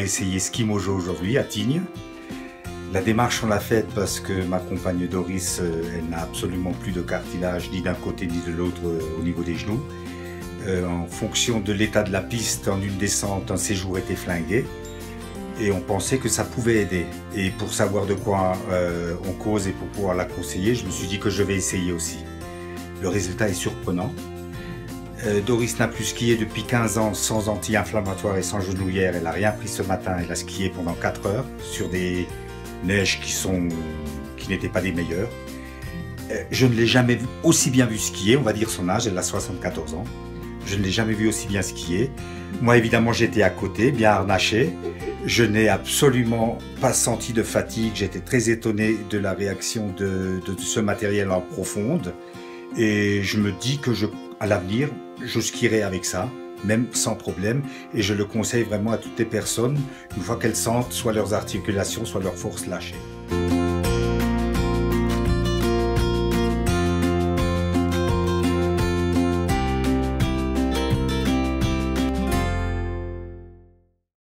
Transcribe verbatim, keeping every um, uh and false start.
essayer ski mojo aujourd'hui à Tignes. La démarche, on l'a faite parce que ma compagne Doris, elle n'a absolument plus de cartilage ni d'un côté ni de l'autre au niveau des genoux. Euh, en fonction de l'état de la piste, en une descente, un séjour était flingué. Et on pensait que ça pouvait aider. Et pour savoir de quoi euh, on cause et pour pouvoir la conseiller, je me suis dit que je vais essayer aussi. Le résultat est surprenant. Euh, Doris n'a plus skié depuis quinze ans sans anti-inflammatoire et sans genouillère. Elle n'a rien pris ce matin. Elle a skié pendant quatre heures sur des neiges qui sont, qui n'étaient pas des meilleures. Euh, je ne l'ai jamais vu, aussi bien vu skier, on va dire son âge, elle a soixante-quatorze ans. Je ne l'ai jamais vu aussi bien skier. Moi, évidemment, j'étais à côté, bien harnaché. Je n'ai absolument pas senti de fatigue. J'étais très étonné de la réaction de, de, de ce matériel en profonde. Et je me dis que je, à l'avenir, je skierai avec ça, même sans problème. Et je le conseille vraiment à toutes les personnes, une fois qu'elles sentent soit leurs articulations, soit leurs forces lâchées.